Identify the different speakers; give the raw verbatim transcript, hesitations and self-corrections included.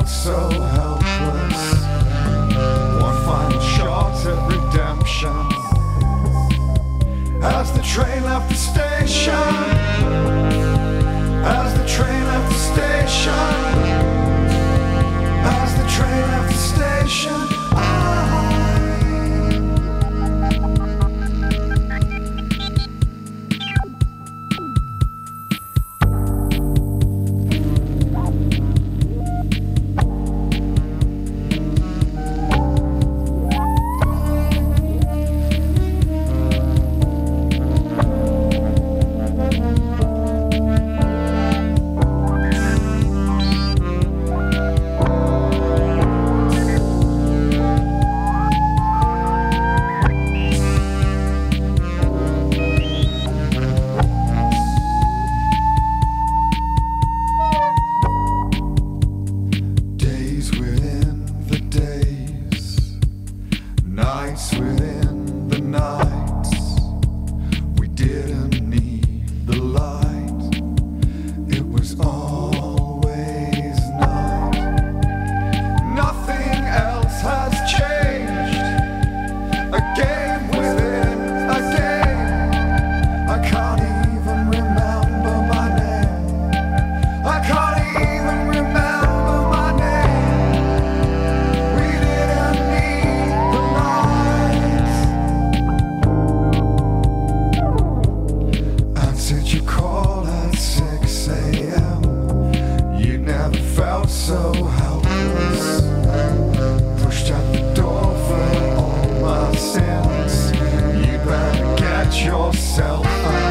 Speaker 1: so helpless. One final shot at redemption. As the train left the station, as the train left the station, as the train left the station, nights within the nights. We didn't need the light. It was always night. Nothing else has changed. A game within a game. I can't even remember my name. I can't even remember my name. We didn't need the lights. Answered your call at six a m You never felt so helpless. Pushed out the door for all my sins. You better get yourself out.